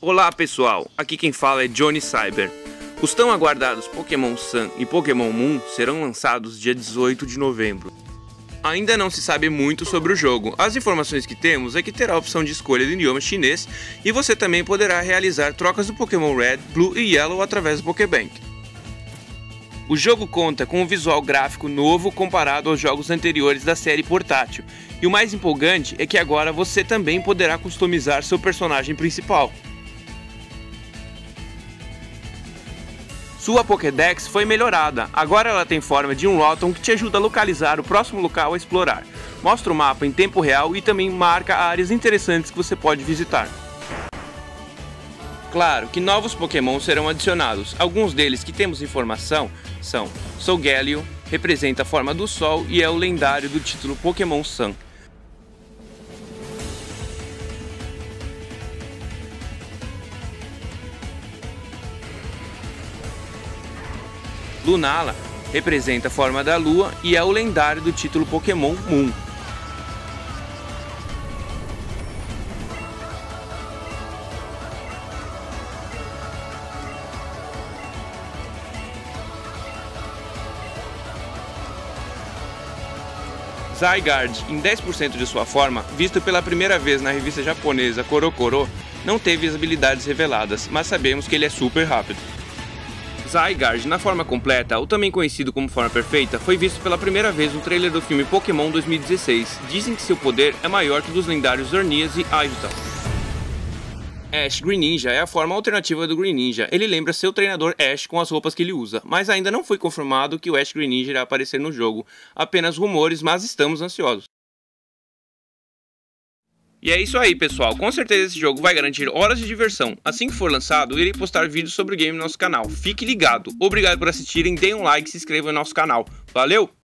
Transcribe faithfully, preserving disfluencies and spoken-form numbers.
Olá pessoal, aqui quem fala é Johnny Cyber. Os tão aguardados Pokémon Sun e Pokémon Moon serão lançados dia dezoito de novembro. Ainda não se sabe muito sobre o jogo, as informações que temos é que terá a opção de escolha do idioma chinês e você também poderá realizar trocas do Pokémon Red, Blue e Yellow através do Pokébank. O jogo conta com um visual gráfico novo comparado aos jogos anteriores da série portátil, e o mais empolgante é que agora você também poderá customizar seu personagem principal. Sua Pokédex foi melhorada, agora ela tem forma de um Rotom que te ajuda a localizar o próximo local a explorar, mostra o mapa em tempo real e também marca áreas interessantes que você pode visitar. Claro que novos Pokémon serão adicionados, alguns deles que temos informação são Solgaleo, representa a forma do Sol e é o lendário do título Pokémon Sun. Lunala representa a forma da Lua e é o lendário do título Pokémon Moon. Zygarde, em dez por cento de sua forma, visto pela primeira vez na revista japonesa Korokoro, não teve as habilidades reveladas, mas sabemos que ele é super rápido. Zygarde, na forma completa, ou também conhecido como forma perfeita, foi visto pela primeira vez no trailer do filme Pokémon dois mil e dezesseis. Dizem que seu poder é maior que o dos lendários Xerneas e Aegital. Ash Greninja é a forma alternativa do Greninja. Ele lembra seu treinador Ash com as roupas que ele usa, mas ainda não foi confirmado que o Ash Greninja irá aparecer no jogo. Apenas rumores, mas estamos ansiosos. E é isso aí pessoal, com certeza esse jogo vai garantir horas de diversão. Assim que for lançado, eu irei postar vídeos sobre o game no nosso canal. Fique ligado, obrigado por assistirem, deem um like e se inscrevam no nosso canal. Valeu!